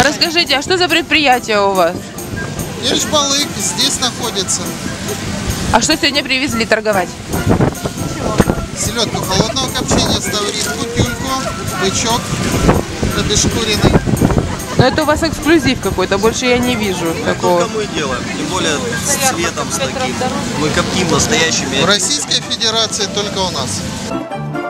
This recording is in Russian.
Расскажите, а что за предприятие у вас? Ершбалык здесь находится. А что сегодня привезли торговать? Селедку холодного копчения, ставритку, тюльку, бычок обешкуренный. Но это у вас эксклюзив какой-то, больше я не вижу такого. Только мы делаем, тем более с цветом, с таким. Мы коптим настоящими. В Российской Федерации только у нас.